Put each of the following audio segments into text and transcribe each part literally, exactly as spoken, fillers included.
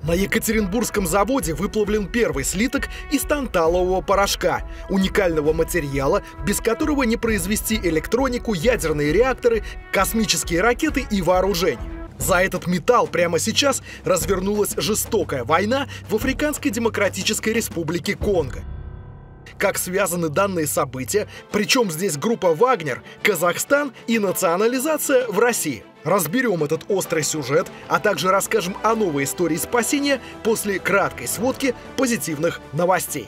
На Екатеринбургском заводе выплавлен первый слиток из танталового порошка, уникального материала, без которого не произвести электронику, ядерные реакторы, космические ракеты и вооружения. За этот металл прямо сейчас развернулась жестокая война в Африканской Демократической Республике Конго. Как связаны данные события, причем здесь группа «Вагнер», Казахстан и национализация в России? Разберем этот острый сюжет, а также расскажем о новой истории спасения после краткой сводки позитивных новостей.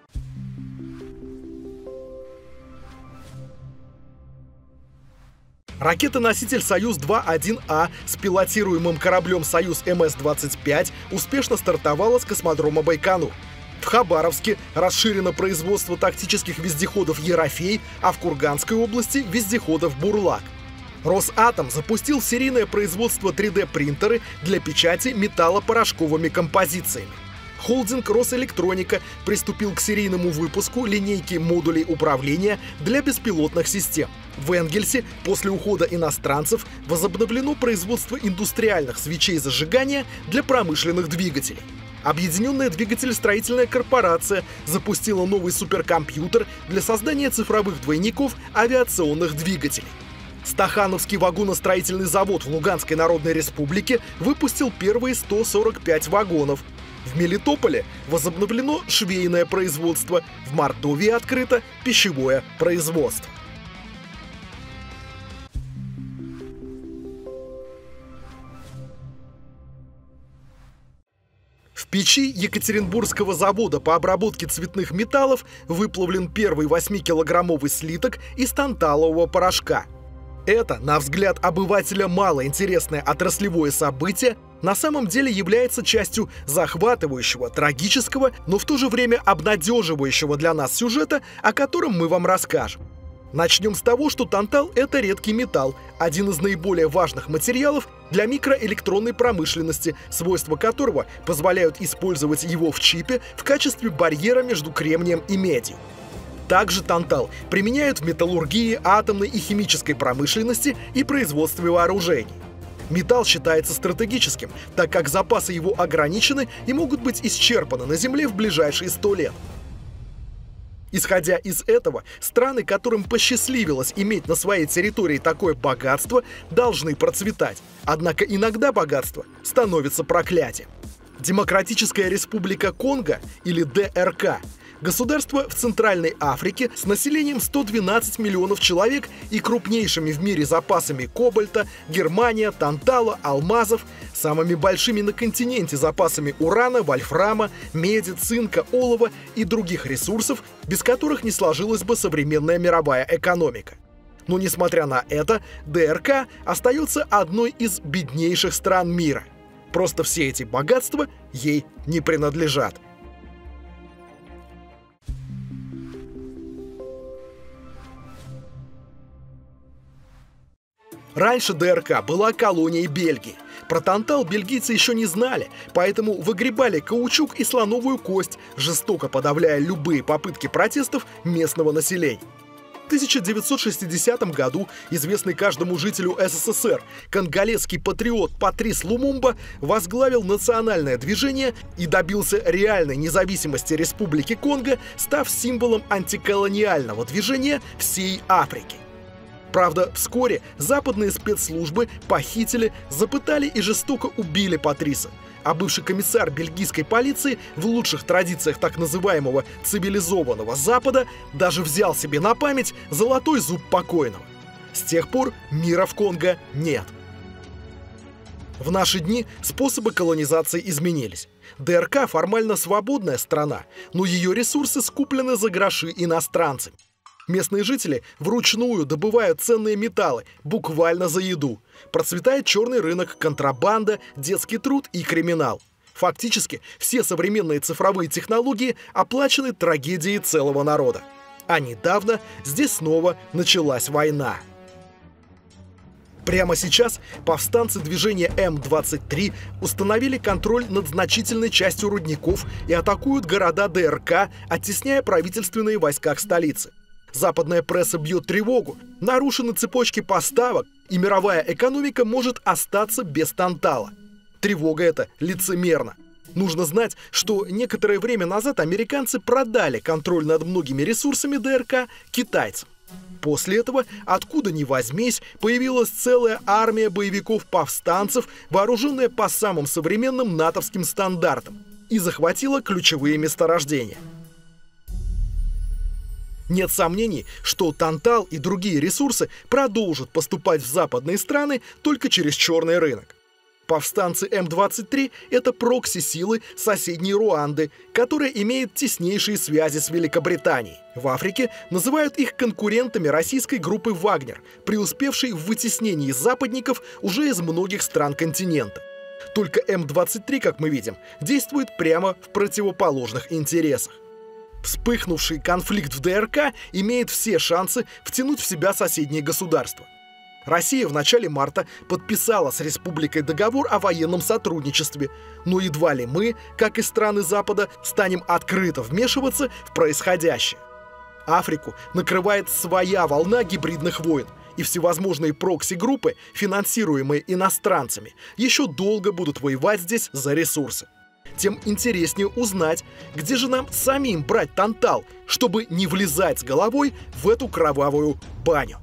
Ракета-носитель «Союз-два один А» с пилотируемым кораблем «Союз Эм Эс двадцать пять» успешно стартовала с космодрома Байконур. В Хабаровске расширено производство тактических вездеходов «Ерофей», а в Курганской области – вездеходов «Бурлак». Росатом запустил серийное производство три дэ принтеры для печати металлопорошковыми композициями. Холдинг «Росэлектроника» приступил к серийному выпуску линейки модулей управления для беспилотных систем. В Энгельсе после ухода иностранцев возобновлено производство индустриальных свечей зажигания для промышленных двигателей. Объединенная двигателестроительная корпорация запустила новый суперкомпьютер для создания цифровых двойников авиационных двигателей. Стахановский вагоностроительный завод в Луганской Народной Республике выпустил первые сто сорок пять вагонов. В Мелитополе возобновлено швейное производство, в Мордовии открыто пищевое производство. В печи Екатеринбургского завода по обработке цветных металлов выплавлен первый восьмикилограммовый слиток из танталового порошка. Это, на взгляд обывателя, малоинтересное отраслевое событие на самом деле является частью захватывающего, трагического, но в то же время обнадеживающего для нас сюжета, о котором мы вам расскажем. Начнем с того, что тантал – это редкий металл, один из наиболее важных материалов для микроэлектронной промышленности, свойства которого позволяют использовать его в чипе в качестве барьера между кремнием и медью. Также тантал применяют в металлургии, атомной и химической промышленности и производстве вооружений. Металл считается стратегическим, так как запасы его ограничены и могут быть исчерпаны на Земле в ближайшие сто лет. Исходя из этого, страны, которым посчастливилось иметь на своей территории такое богатство, должны процветать. Однако иногда богатство становится проклятием. Демократическая Республика Конго, или Дэ Эр Ка, государство в Центральной Африке с населением сто двенадцать миллионов человек и крупнейшими в мире запасами кобальта, германия, тантала, алмазов, самыми большими на континенте запасами урана, вольфрама, меди, цинка, олова и других ресурсов, без которых не сложилась бы современная мировая экономика. Но несмотря на это, Дэ Эр Ка остается одной из беднейших стран мира. Просто все эти богатства ей не принадлежат. Раньше Дэ Эр Ка была колонией Бельгии. Про тантал бельгийцы еще не знали, поэтому выгребали каучук и слоновую кость, жестоко подавляя любые попытки протестов местного населения. В тысяча девятьсот шестидесятом году известный каждому жителю Эс Эс Эс Эр конголезский патриот Патрис Лумумба возглавил национальное движение и добился реальной независимости Республики Конго, став символом антиколониального движения всей Африки. Правда, вскоре западные спецслужбы похитили, запытали и жестоко убили Патриса, а бывший комиссар бельгийской полиции в лучших традициях так называемого цивилизованного Запада даже взял себе на память золотой зуб покойного. С тех пор мира в Конго нет. В наши дни способы колонизации изменились. Дэ Эр Ка формально свободная страна, но ее ресурсы скуплены за гроши иностранцами. Местные жители вручную добывают ценные металлы, буквально за еду. Процветает черный рынок, контрабанда, детский труд и криминал. Фактически, все современные цифровые технологии оплачены трагедией целого народа. А недавно здесь снова началась война. Прямо сейчас повстанцы движения Эм двадцать три установили контроль над значительной частью рудников и атакуют города Дэ Эр Ка, оттесняя правительственные войска к столице. Западная пресса бьет тревогу, нарушены цепочки поставок, и мировая экономика может остаться без тантала. Тревога эта лицемерна. Нужно знать, что некоторое время назад американцы продали контроль над многими ресурсами ДРК китайцам. После этого, откуда ни возьмись, появилась целая армия боевиков-повстанцев, вооруженная по самым современным натовским стандартам, и захватила ключевые месторождения. Нет сомнений, что тантал и другие ресурсы продолжат поступать в западные страны только через черный рынок. Повстанцы эм двадцать три – это прокси-силы соседней Руанды, которая имеет теснейшие связи с Великобританией. В Африке называют их конкурентами российской группы «Вагнер», преуспевшей в вытеснении западников уже из многих стран континента. Только эм двадцать три, как мы видим, действует прямо в противоположных интересах. Вспыхнувший конфликт в ДРК имеет все шансы втянуть в себя соседние государства. Россия в начале марта подписала с республикой договор о военном сотрудничестве, но едва ли мы, как и страны Запада, станем открыто вмешиваться в происходящее. Африку накрывает своя волна гибридных войн, и всевозможные прокси-группы, финансируемые иностранцами, еще долго будут воевать здесь за ресурсы. Тем интереснее узнать, где же нам самим брать тантал, чтобы не влезать с головой в эту кровавую баню.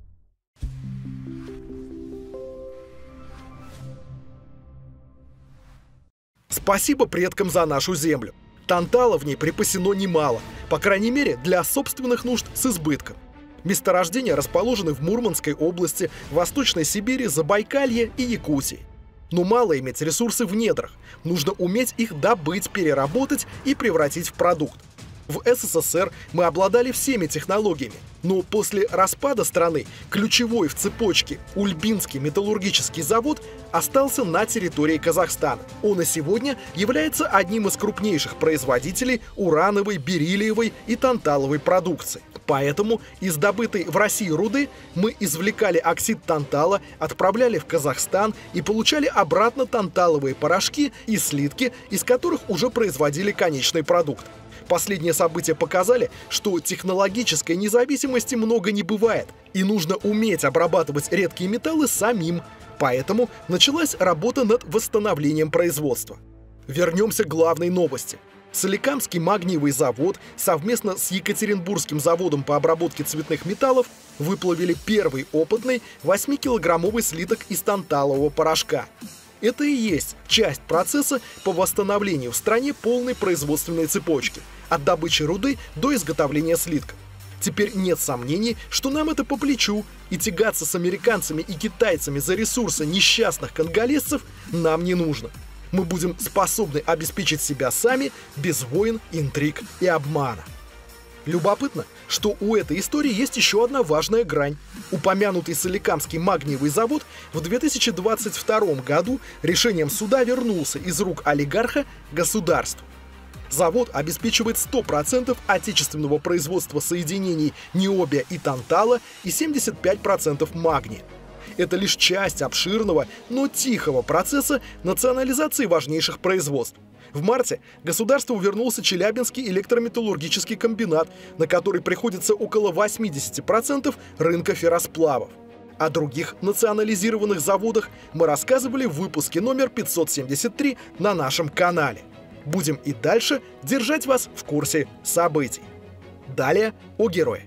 Спасибо предкам за нашу землю. Тантала в ней припасено немало, по крайней мере для собственных нужд с избытком. Месторождения расположены в Мурманской области, Восточной Сибири, Забайкалье и Якутии. Но мало иметь ресурсы в недрах, нужно уметь их добыть, переработать и превратить в продукт. В эс эс эс эр мы обладали всеми технологиями, но после распада страны ключевой в цепочке Ульбинский металлургический завод остался на территории Казахстана. Он и сегодня является одним из крупнейших производителей урановой, бериллиевой и танталовой продукции. Поэтому из добытой в России руды мы извлекали оксид тантала, отправляли в Казахстан и получали обратно танталовые порошки и слитки, из которых уже производили конечный продукт. Последние события показали, что технологической независимости много не бывает, и нужно уметь обрабатывать редкие металлы самим. Поэтому началась работа над восстановлением производства. Вернемся к главной новости. Соликамский магниевый завод совместно с Екатеринбургским заводом по обработке цветных металлов выплавили первый опытный восьмикилограммовый слиток из танталового порошка. Это и есть часть процесса по восстановлению в стране полной производственной цепочки, от добычи руды до изготовления слитков. Теперь нет сомнений, что нам это по плечу, и тягаться с американцами и китайцами за ресурсы несчастных конголезцев нам не нужно. Мы будем способны обеспечить себя сами, без войн, интриг и обмана. Любопытно, что у этой истории есть еще одна важная грань. Упомянутый Соликамский магниевый завод в две тысячи двадцать втором году решением суда вернулся из рук олигарха государству. Завод обеспечивает сто процентов отечественного производства соединений ниобия и тантала и семьдесят пять процентов магния. Это лишь часть обширного, но тихого процесса национализации важнейших производств. В марте государству вернулся Челябинский электрометаллургический комбинат, на который приходится около восьмидесяти процентов рынка ферросплавов. О других национализированных заводах мы рассказывали в выпуске номер пятьсот семьдесят три на нашем канале. Будем и дальше держать вас в курсе событий. Далее о герое.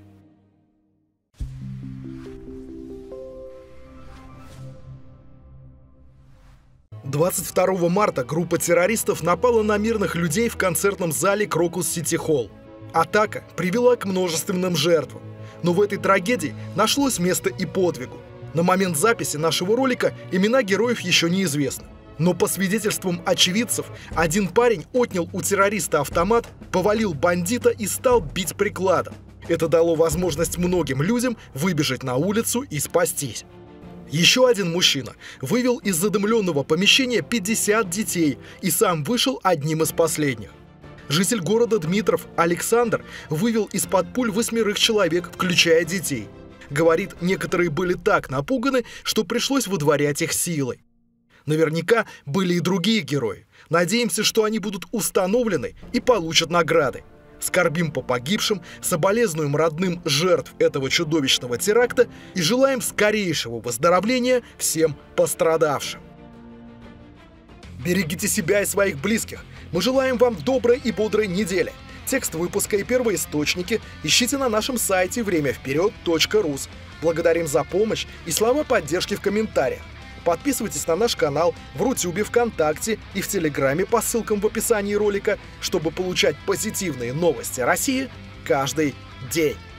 двадцать второго марта группа террористов напала на мирных людей в концертном зале Крокус Сити Холл. Атака привела к множественным жертвам. Но в этой трагедии нашлось место и подвигу. На момент записи нашего ролика имена героев еще неизвестны. Но по свидетельствам очевидцев, один парень отнял у террориста автомат, повалил бандита и стал бить прикладом. Это дало возможность многим людям выбежать на улицу и спастись. Еще один мужчина вывел из задымленного помещения пятьдесят детей и сам вышел одним из последних. Житель города Дмитров Александр вывел из-под пуль восьмерых человек, включая детей. Говорит, некоторые были так напуганы, что пришлось выдворять их силой. Наверняка были и другие герои. Надеемся, что они будут установлены и получат награды. Скорбим по погибшим, соболезнуем родным жертв этого чудовищного теракта и желаем скорейшего выздоровления всем пострадавшим. Берегите себя и своих близких. Мы желаем вам доброй и бодрой недели. Текст выпуска и первоисточники ищите на нашем сайте время вперед точка рус. Благодарим за помощь и слова поддержки в комментариях. Подписывайтесь на наш канал в Рутюбе, ВКонтакте и в Телеграме по ссылкам в описании ролика, чтобы получать позитивные новости России каждый день.